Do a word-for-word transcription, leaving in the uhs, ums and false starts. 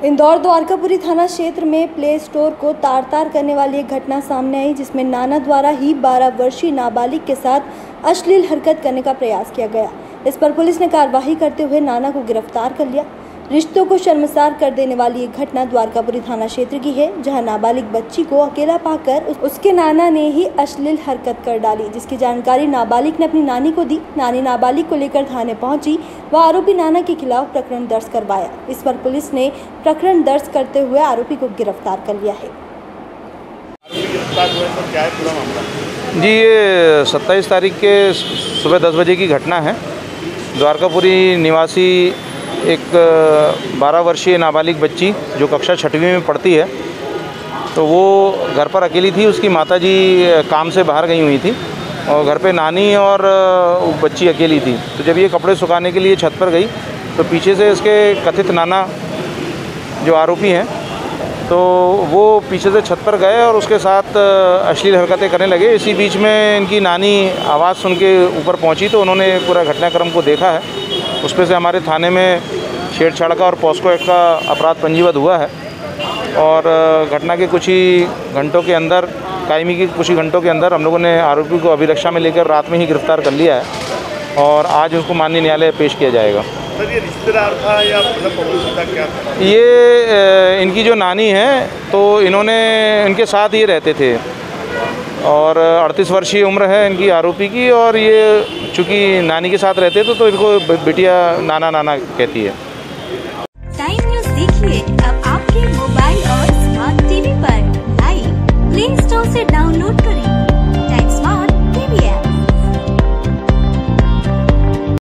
इंदौर द्वारकापुरी थाना क्षेत्र में प्ले स्टोर को तार तार करने वाली एक घटना सामने आई, जिसमें नाना द्वारा ही बारह वर्षीय नाबालिग के साथ अश्लील हरकत करने का प्रयास किया गया। इस पर पुलिस ने कार्रवाई करते हुए नाना को गिरफ्तार कर लिया। रिश्तों को शर्मसार कर देने वाली एक घटना द्वारकापुरी थाना क्षेत्र की है, जहां नाबालिग बच्ची को अकेला पाकर उसके नाना ने ही अश्लील हरकत कर डाली, जिसकी जानकारी नाबालिग ने अपनी नानी को दी। नानी नाबालिग को लेकर थाने पहुंची व आरोपी नाना के खिलाफ प्रकरण दर्ज करवाया। इस पर पुलिस ने प्रकरण दर्ज करते हुए आरोपी को गिरफ्तार कर लिया है। क्या है पूरा मामला? जी, ये सत्ताईस तारीख के सुबह दस बजे की घटना है। द्वारकापुरी निवासी एक बारह वर्षीय नाबालिग बच्ची जो कक्षा छठवीं में पढ़ती है, तो वो घर पर अकेली थी। उसकी माताजी काम से बाहर गई हुई थी और घर पे नानी और बच्ची अकेली थी। तो जब ये कपड़े सुखाने के लिए छत पर गई तो पीछे से इसके कथित नाना जो आरोपी हैं, तो वो पीछे से छत पर गए और उसके साथ अश्लील हरकतें करने लगे। इसी बीच में इनकी नानी आवाज़ सुन के ऊपर पहुंची, तो उन्होंने पूरा घटनाक्रम को देखा है। उस पर से हमारे थाने में छेड़छाड़ का और पॉस्को एक्ट का अपराध पंजीबद्ध हुआ है और घटना के कुछ ही घंटों के अंदर, कायमी के कुछ ही घंटों के अंदर हम लोगों ने आरोपी को अभिरक्षा में लेकर रात में ही गिरफ्तार कर लिया है और आज उसको माननीय न्यायालय पेश किया जाएगा। सर, ये रिश्तेदार था या मतलब पड़ोसी था, क्या था? ये इनकी जो नानी है, तो इन्होंने इनके साथ ही रहते थे और अड़तीस वर्षीय उम्र है इनकी आरोपी की, और ये चूँकि नानी के साथ रहते थे तो इनको बिटिया नाना नाना कहती है। टाइम न्यूज़ देखिए अब आपके मोबाइल और स्मार्ट टीवी पर। लाइव प्ले स्टोर से डाउनलोड करें।